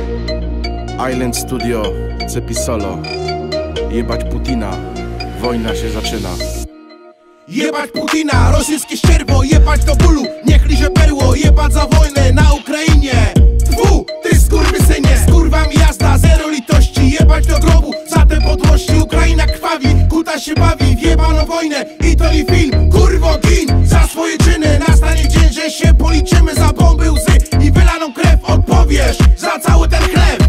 Island Studio, Cepi Solo. Jebać Putina, wojna się zaczyna. Jebać Putina, rosyjskie ścierwo, jebać do bólu, niech liże perło, jebać za wojnę na Ukrainie. Tfu, ty skurwysynie, z kurwami jazda, zero litości, jebać do grobu, za te podłości. Ukraina krwawi, kuta się bawi, wjebaną wojnę i to nie film. Kurwo gin, za swoje czyny, nastanie dzień, że się policzymy za bomby, łzy i wylaną krew. Odpowiesz za cały ten chleb.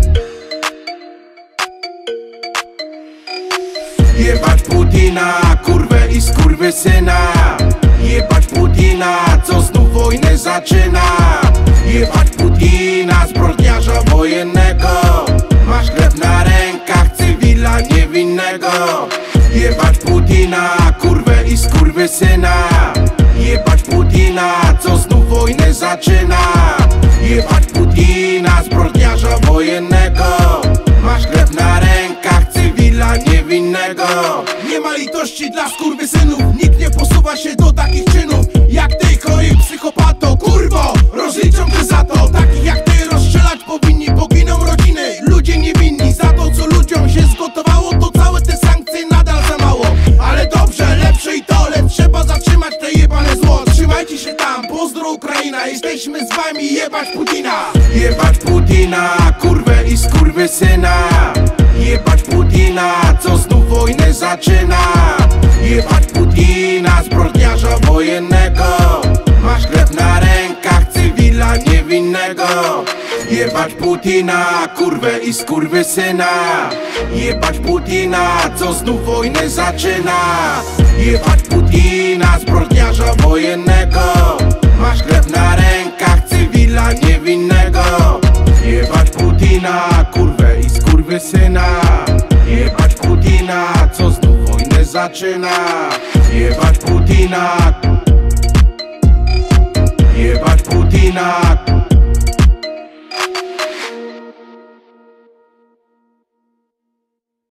Jebać Putina, kurwę i skurwysyna. Jebać Putina, co znów wojnę zaczyna. Jebać Putina, zbrodniarza wojennego. Masz krew na rękach, cywila niewinnego. Jebać Putina, kurwę i skurwysyna. Jebać Putina, co znów wojnę zaczyna. Jebać Putina, zbrodniarza wojennego. Masz krew na rękach, cywila niewinnego. Nie ma litości dla skurwysynów, nikt nie posuwa się do takich czynów jak ty, chory psychopato. Kurwo, rozliczą cię za to. Takich jak ty rozstrzelać powinni, poginą rodziny, ludzie niewinni. Za to co ludziom się zgotowało, to całe te sankcje nadal za mało. Ale dobrze, lepsze i to, lecz trzeba zatrzymać te jebane zło. Trzymajcie się tam, pozdro Ukraina, jesteśmy z wami, jebać Putina. Jebać Putina, kurwę i skurwysyna. Jebać Putina, co znów wojnę zaczyna. Jebać Putina, zbrodniarza wojennego. Masz krew na rękach, cywila niewinnego. Jebać Putina, kurwę i skurwysyna. Jebać Putina, co znów wojnę zaczyna. Jebać Putina, zbrodniarza wojennego. Masz krew na rękach, cywila niewinnego. Jebać Putina, kurwę i skurwysyna. Jebać Putina, co znów wojnę zaczyna. Jebać Putina. Jebać Putina.